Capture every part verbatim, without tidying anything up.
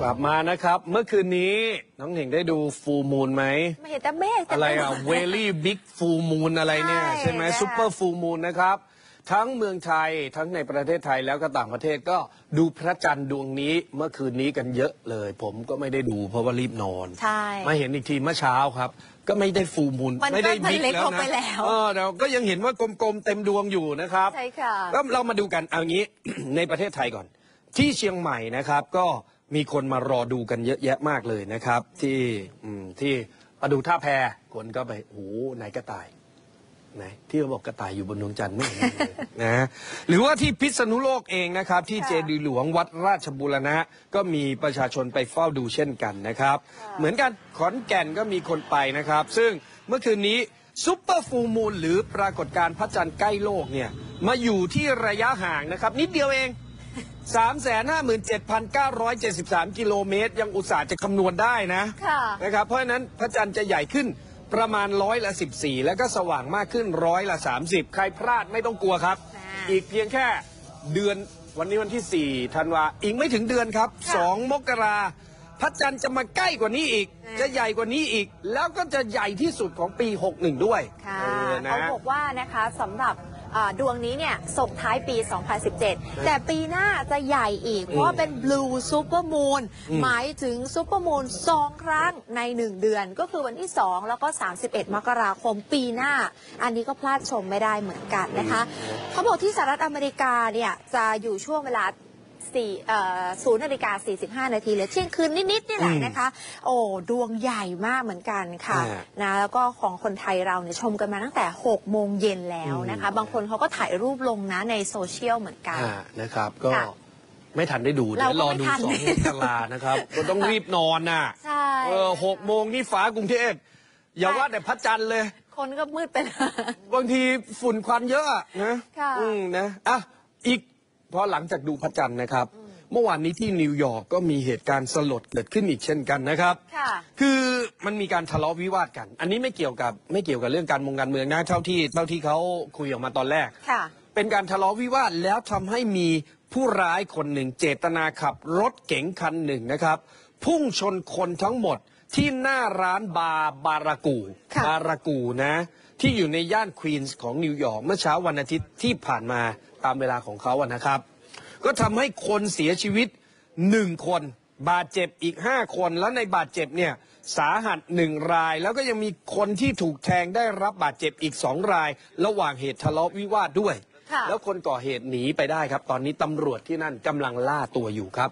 ลับมานะครับเมื่อคืนนี้น้องเหน่งได้ดูฟูลมูนไหมไม่เห็นแต่เมฆอะไรอะเวลี่บิ๊กฟูลมูนอะไรเนี่ยใช่ไหมซุปเปอร์ฟูลมูนนะครับทั้งเมืองไทยทั้งในประเทศไทยแล้วก็ต่างประเทศก็ดูพระจันทร์ดวงนี้เมื่อคืนนี้กันเยอะเลย ผมก็ไม่ได้ดูเพราะว่ารีบนอนใช่มาเห็นอีกทีเมื่อเช้าครับก็ไม่ได้ฟูลมูนไม่ได้บิ๊กแล้วนะเออเราก็ยังเห็นว่ากลมๆเต็มดวงอยู่นะครับใช่ค่ะแล้วเรามาดูกันเอางี้ ในประเทศไทยก่อนที่เชียงใหม่นะครับก็มีคนมารอดูกันเยอะแยะมากเลยนะครับที่ที่ประดูท่าแพคนก็ไปโอ้โหไหนกระต่ายไหนที่เขาบอกกระต่ายอยู่บนดวงจันทร์ไม่เห็นเลยนะหรือว่าที่พิษณุโลกเองนะครับที่เจดีย์หลวงวัดราชบูรณะก็มีประชาชนไปเฝ้าดูเช่นกันนะครับเหมือนกันขอนแก่นก็มีคนไปนะครับซึ่งเมื่อคืนนี้ซุปเปอร์ฟูลมูนหรือปรากฏการณ์พระจันทร์ใกล้โลกเนี่ยมาอยู่ที่ระยะห่างนะครับนิดเดียวเองสามแสนห้าหมื่นเจ็ดพันเก้าร้อยเจ็ดสิบสามกิโลเมตรยังอุตส่าห์จะคำนวณได้นะนะครับเพราะฉะนั้นพระจันทร์จะใหญ่ขึ้นประมาณร้อยละสิบสี่แล้วก็สว่างมากขึ้นร้อยละสามสิบใครพลาดไม่ต้องกลัวครับอีกเพียงแค่เดือนวันนี้วันที่สี่ธันวาอีกไม่ถึงเดือนครับสองมกราพระจันทร์จะมาใกล้กว่านี้อีกจะใหญ่กว่านี้อีกแล้วก็จะใหญ่ที่สุดของปีหกสิบเอ็ดด้วยเขาบอกว่านะคะสำหรับดวงนี้เนี่ยส่งท้ายปี สองพันสิบเจ็ด แต่ปีหน้าจะใหญ่อีกเพราะว่าเป็น Blue Super Moon หมายถึง Super Moon สองครั้งในหนึ่งเดือนก็คือวันที่สองแล้วก็สามสิบเอ็ดมกราคมปีหน้าอันนี้ก็พลาดชมไม่ได้เหมือนกันนะคะเขาบอกที่สหรัฐอเมริกาเนี่ยจะอยู่ช่วงเวลาศูนย์นาฬิกาสี่สิบห้านาทีหรือเที่ยงคืนนิดๆนี่แหละนะคะโอ้ดวงใหญ่มากเหมือนกันค่ะนะแล้วก็ของคนไทยเราเนี่ยชมกันมาตั้งแต่หกโมงเย็นแล้วนะคะบางคนเขาก็ถ่ายรูปลงนะในโซเชียลเหมือนกันนะครับก็ไม่ทันได้ดูเดี๋ยวรอดูสองมกรานะครับก็ต้องรีบนอนน่ะเออหกโมงนี่ฟ้ากรุงเทพอย่าว่าแต่พระจันทร์เลยคนก็มืดไปบางทีฝุ่นควันเยอะนะอืมนะอ่ะอีกพอหลังจากดูพระจันทร์นะครับเมื่อวานนี้ที่นิวยอร์กก็มีเหตุการณ์สลดเกิดขึ้นอีกเช่นกันนะครับคือมันมีการทะเลาะวิวาทกันอันนี้ไม่เกี่ยวกับไม่เกี่ยวกับเรื่องการเมืองการเมืองนะเท่าที่เท่าที่เขาคุยออกมาตอนแรกเป็นการทะเลาะวิวาทแล้วทำให้มีผู้ร้ายคนหนึ่งเจตนาขับรถเก๋งคันหนึ่งนะครับพุ่งชนคนทั้งหมดที่หน้าร้านบาร์บารากูบารากูนะที่อยู่ในย่านควีนส์ของนิวยอร์กเมื่อเช้าวันอาทิตย์ที่ผ่านมาตามเวลาของเขาอะนะครับก็ทำให้คนเสียชีวิตหนึ่งคนบาดเจ็บอีกห้าคนแล้วในบาดเจ็บเนี่ยสาหัสหนึ่งรายแล้วก็ยังมีคนที่ถูกแทงได้รับบาดเจ็บอีกสองรายระหว่างเหตุทะเลาะวิวาทด้วยแล้วคนก่อเหตุหนีไปได้ครับตอนนี้ตำรวจที่นั่นกำลังล่าตัวอยู่ครับ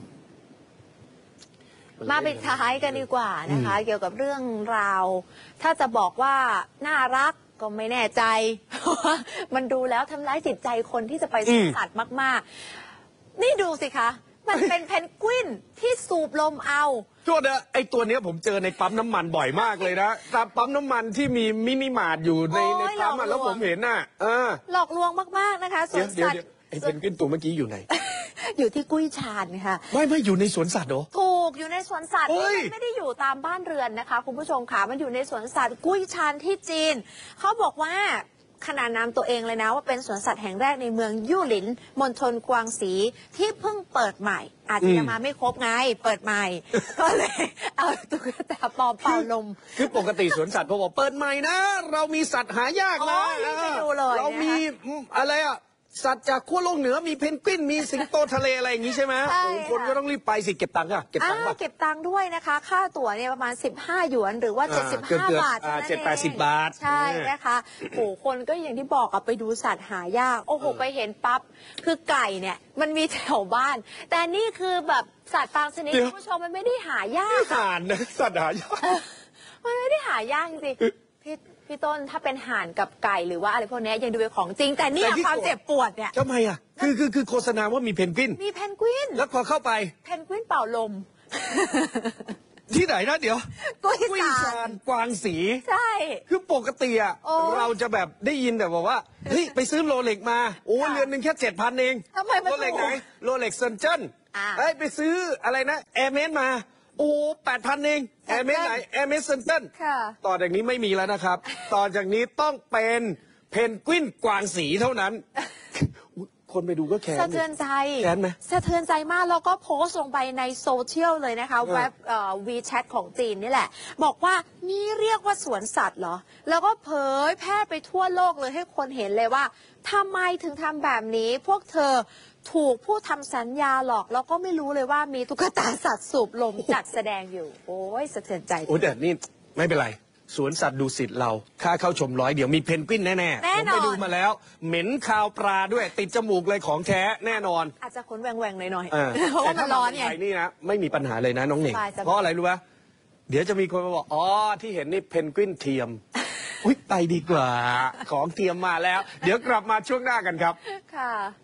มาปิดท้ายกันดีกว่านะคะเกี่ยวกับเรื่องราวถ้าจะบอกว่าน่ารักก็ไม่แน่ใจมันดูแล้วทำร้ายจิตใจคนที่จะไปสวนสัตว์มากๆนี่ดูสิคะมันเป็นเพนกวินที่สูบลมเอาโทษนะไอตัวเนี้ยผมเจอในปั๊มน้ำมันบ่อยมากเลยนะตามปั๊มน้ำมันที่มีมินิมาร์ทอยู่ในในปั๊มแล้วผมเห็นน่ะเออหลอกลวงมากๆนะคะสวนสัตว์ไอเพนกวินตัวเมื่อกี้อยู่ไหนอยู่ที่กุ้ยชานค่ะไม่ไม่อยู่ในสวนสัตว์เหรอถูกอยู่ในสวนสัตว์มันไม่ได้อยู่ตามบ้านเรือนนะคะคุณผู้ชมค่ะมันอยู่ในสวนสัตว์กุ้ยชานที่จีนเขาบอกว่าขนานนามตัวเองเลยนะว่าเป็นสวนสัตว์แห่งแรกในเมืองยู่หลินมณฑลกวางสีที่เพิ่งเปิดใหม่อาจจะมาไม่ครบไงเปิดใหม่ก็เลยเอาตุ๊กตาปลอมเป่าลมคือปกติสวนสัตว์พอบอกเปิดใหม่นะเรามีสัตว์หายากนะเรามีอะไรอ่ะสัตว์จากขั้วโลกเหนือมีเพนกวินมีสิงโตทะเลอะไรอย่างนี้ใช่ไหมคนก็ต้องรีบไปสิเก็บตังค์อะเก็บตังค์ป่ะเก็บตังค์ด้วยนะคะค่าตั๋วเนี่ยประมาณสิบห้าหยวนหรือว่าเจ็ดสิบห้าบาทเจ็ดแปดสิบบาทใช่นะคะโอ้คนก็อย่างที่บอกอะไปดูสัตว์หายากโอ้โหไปเห็นปั๊บคือไก่เนี่ยมันมีแถวบ้านแต่นี่คือแบบสัตว์บางชนิดคุณผู้ชมมันไม่ได้หายากห่านนะสัตว์หายากมันไม่ได้หายากจริงพี่พี่ต้นถ้าเป็นห่านกับไก่หรือว่าอะไรพวกนี้ยังดูเป็นของจริงแต่เนี่ยความเจ็บปวดเนี่ยทำไมอ่ะคือคือคือโฆษณาว่ามีเพนกวินมีเพนกวินแล้วพอเข้าไปเพนกวินเป่าลมที่ไหนนะเดี๋ยวกุ้ยชานกวางสีใช่คือปกติอ่ะเราจะแบบได้ยินแต่บอกว่าเฮ้ยไปซื้อโรเล็กมาโอ้เรือนหนึ่งแค่เจ็ดพันเองโรเล็กไหนโรเล็กเซนเจิ้นเฮ้ยไปซื้ออะไรนะแอร์เมสมาโอ้แปดพันเองแอร์เมสไหนแอร์เมสเซนเจิ้นต่อจากนี้ไม่มีแล้วนะครับต่อจากนี้ต้องเป็นเพนกวินกวางสีเท่านั้นคนไปดูก็แค้นสะเทือนใจแค้นไหมสะเทือนใจมากแล้วก็โพสต์ลงไปในโซเชียลเลยนะคะเออเว็บวีแชทของจีนนี่แหละ บอกว่านี่เรียกว่าสวนสัตว์เหรอ แล้วก็เผยแพร่ไปทั่วโลกเลยให้คนเห็นเลยว่าทำไมถึงทำแบบนี้ พวกเธอถูกผู้ทำสัญญาหลอก แล้วก็ไม่รู้เลยว่ามีตุ๊กตาสัตว์สูบลมจัดแสดงอยู่ โอ้ยสะเทือนใจจริงโอ้แต่นี่ไม่เป็นไร สวนสัตว์ดูสิทธิ์เรา ค่าเข้าชมร้อยเดี๋ยวมีเพนกวินแน่ๆแน่ผมนอนไปดูมาแล้ว เหม็นคาวปลาด้วยติดจมูกเลยของแท้แน่นอนอาจจะขนแหว่งๆหน่อยเออๆเพราะว่ามันร้อนไงแต่ถ้ามาเมืงไทยนี่นะไม่มีปัญหาเลยนะน้องเหน่งสบายๆเพราะอะไรรู้ไหมเดี๋ยวจะมีคนมาบอกอ๋อที่เห็นนี่เพนกวินเทียม อุ้ยไปดีกว่า ของเทียมมาแล้ว เดี๋ยวกลับมาช่วงหน้ากันครับค่ะ